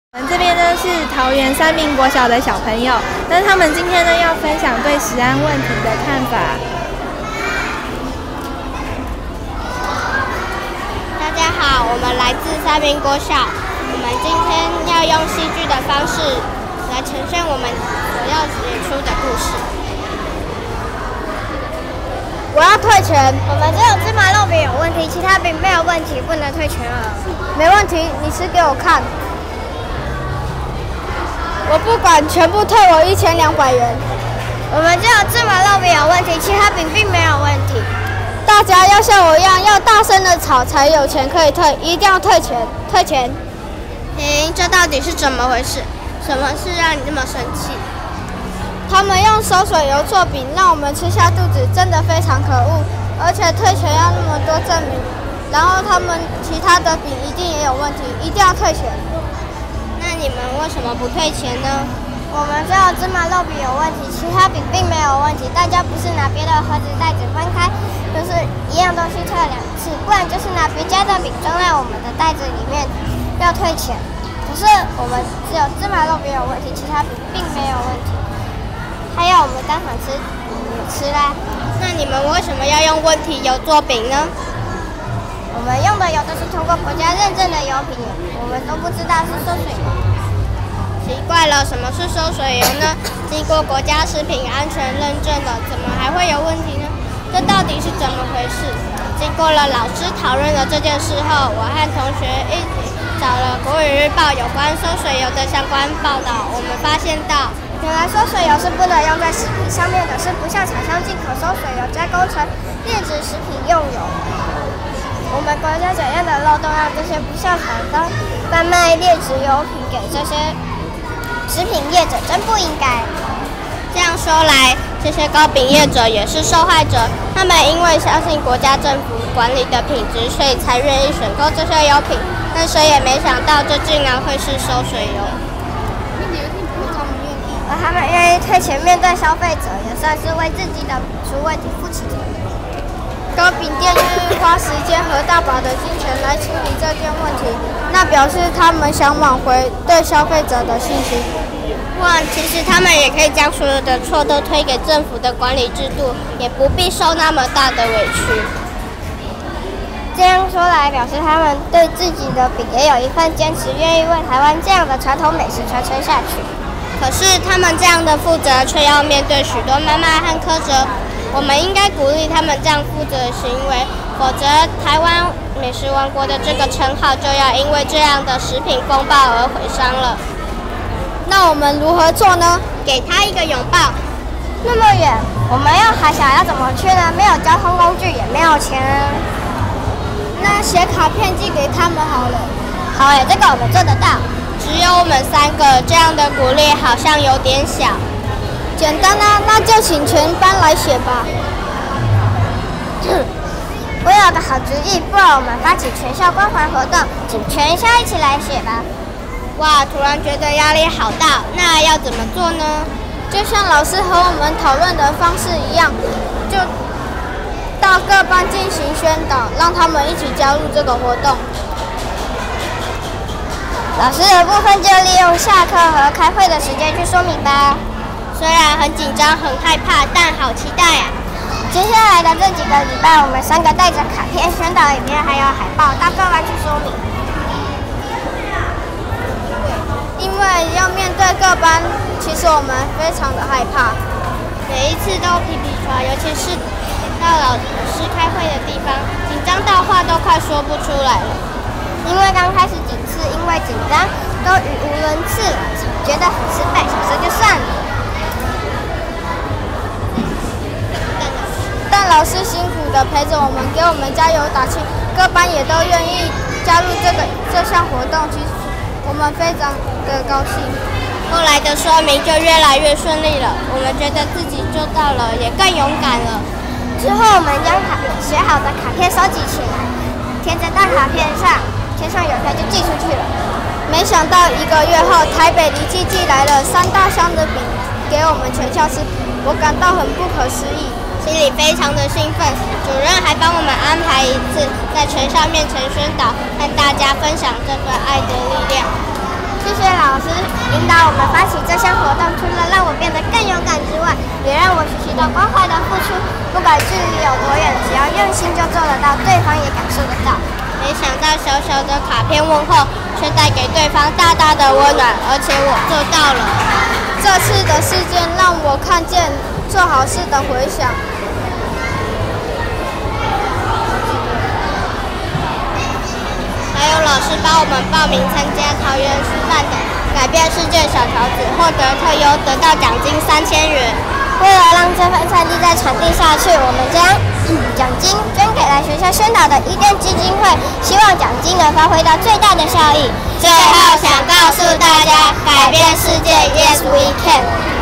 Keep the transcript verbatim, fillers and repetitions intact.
我们这边呢是桃园三民国小的小朋友，那他们今天呢要分享对食安问题的看法。 大家好，我们来自三民国小，我们今天要用戏剧的方式来呈现我们所要演出的故事。 我要退钱，我们只有芝麻肉饼有问题，其他饼没有问题，不能退钱了。 没问题，你吃给我看。我不管，全部退我一千两百元。 我们只有芝麻肉饼有问题，其他饼并没有问题。 大家要像我一样，要大声的吵才有钱可以退，一定要退钱，退钱。 诶，这到底是怎么回事？什么事让你这么生气？ 他们用收水油做饼，让我们吃下肚子，真的非常可恶。而且退钱要那么多证明，然后他们其他的饼一定也有问题，一定要退钱。 那你们为什么不退钱呢？ 我们只有芝麻肉饼有问题，其他饼并没有问题。大家不是拿别的盒子袋子分开，就是一样东西退了两次，不然就是拿别家的饼装在我们的袋子里面要退钱。可是我们只有芝麻肉饼有问题，其他饼并没有问题。还有我们当场吃，也吃啦。 那你们为什么要用问题油做饼呢？ 我们用的油都是通过国家认证的油品，我们都不知道是收水油。 奇怪了，什么是收水油呢？经过国家食品安全认证的，怎么还会有问题呢？这到底是怎么回事？经过了老师讨论了这件事后，我和同学一起找了国语日报有关收水油的相关报道，我们发现到， 原来收水油是不能用在食品上面的，是不向厂商进口收水油加工成劣质食品用油。我们国家怎样的漏洞，让这些不孝厂商贩卖劣质油品给这些食品业者，真不应该。 这样说来，这些糕饼业者也是受害者。他们因为相信国家政府管理的品质，所以才愿意选购这些油品。但谁也没想到，这竟然会是收水油。 而他们愿意退钱面对消费者，也算是为自己的出问题负起责任。 糕饼店愿意花时间和大把的金钱来处理这件问题，那表示他们想挽回对消费者的信心。 哇，其实他们也可以将所有的错都推给政府的管理制度，也不必受那么大的委屈。 这样说来，表示他们对自己的饼也有一份坚持，愿意为台湾这样的传统美食传承下去。 可是他们这样的负责，却要面对许多谩骂和苛责。我们应该鼓励他们这样负责的行为，否则台湾美食王国的这个称号就要因为这样的食品风暴而毁伤了。 那我们如何做呢？ 给他一个拥抱。 那么远，我们要还想要怎么去呢？没有交通工具，也没有钱啊。 那写卡片寄给他们好了。 好耶，这个我们做得到。 只有我们三个，这样的鼓励好像有点小。 简单啊，那就请全班来写吧。 我有个好主意，不然我们发起全校关怀活动，请全校一起来写吧。 哇，突然觉得压力好大，那要怎么做呢？ 就像老师和我们讨论的方式一样，就到各班进行宣导，让他们一起加入这个活动。 老师的部分就利用下课和开会的时间去说明吧。 虽然很紧张、很害怕，但好期待啊！ 接下来的这几个礼拜，我们三个带着卡片、宣导影片还有海报到各班去说明。 因为要面对各班，其实我们非常的害怕， 每一次都皮皮抓，尤其是到老师开会的地方，紧张到话都快说不出来了。 因为刚开始几次因为紧张都语无伦次了，觉得很失败，想说就算了。 但老师辛苦的陪着我们，给我们加油打气，各班也都愿意加入这个这项活动，其实我们非常的高兴。 后来的说明就越来越顺利了，我们觉得自己做到了，也更勇敢了。 之后我们将卡写好的卡片收集起来，贴在大卡片上，贴上邮票就寄出去了。 没想到一个月后，台北离寄寄来了三大箱的饼给我们全校吃，我感到很不可思议。 心里非常的兴奋，主任还帮我们安排一次在全校面前宣导，和大家分享这份爱的力量。 谢谢老师引导我们发起这项活动，除了让我变得更勇敢之外，也让我学习到关怀的付出。不管距离有多远，只要用心就做得到，对方也感受得到。 没想到小小的卡片问候，却带给对方大大的温暖，而且我做到了。 这次的事件让我看见做好事的回响。 还有老师帮我们报名参加桃园师范的改变世界小条子，获得特优，得到奖金三千元。 为了让这份善意再传递下去，我们将、嗯、奖金捐给来学校宣导的伊甸基金会，希望奖金能发挥到最大的效益。 最后想告诉大家，改变世界 ，Yes we can。